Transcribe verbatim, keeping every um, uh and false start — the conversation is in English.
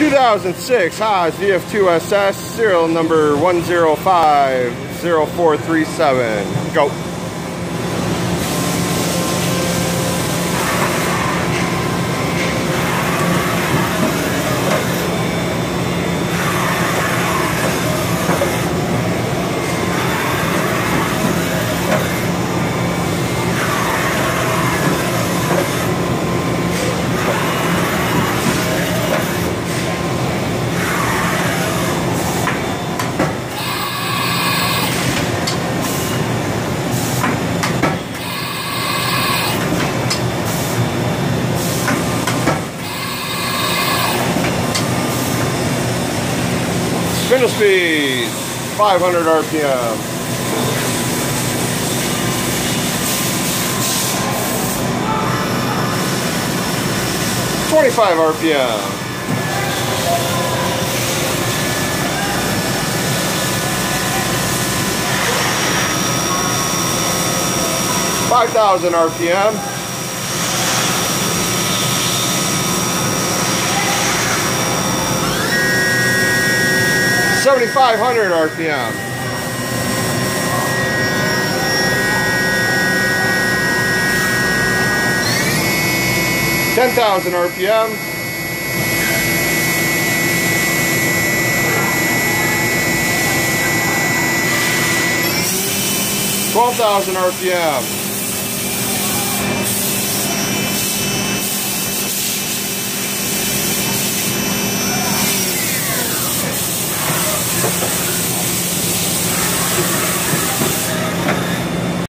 two thousand six Haas V F two S S, serial number one zero five zero four three seven. Go. Spindle speed, five hundred R P M. twenty-five R P M. five thousand R P M. seventy-five hundred R P M. ten thousand R P M. twelve thousand R P M.